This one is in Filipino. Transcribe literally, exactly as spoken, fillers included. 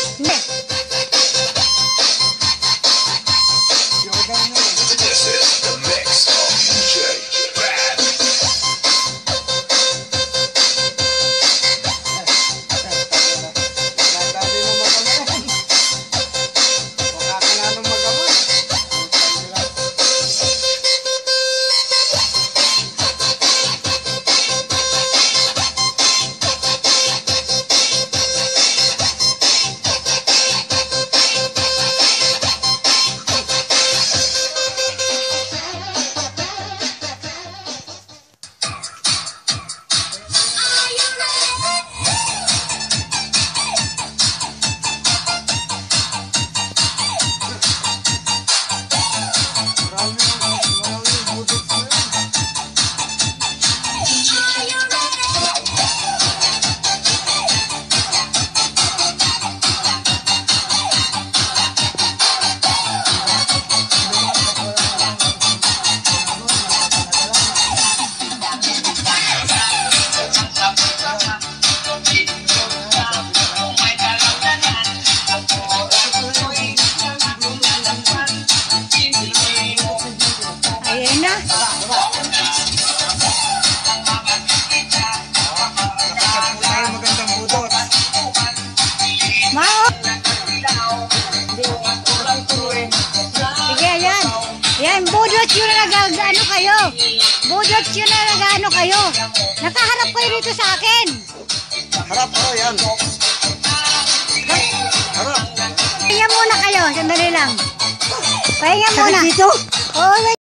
This is the mix of D J Brad. Budot yun na nag-ano kayo. Budot yun na nag-ano kayo. Nakaharap kayo dito sa akin. Harap ko yan. Harap. Pahinga muna kayo. Sandali lang. Pahinga muna. Sakit dito? Oo.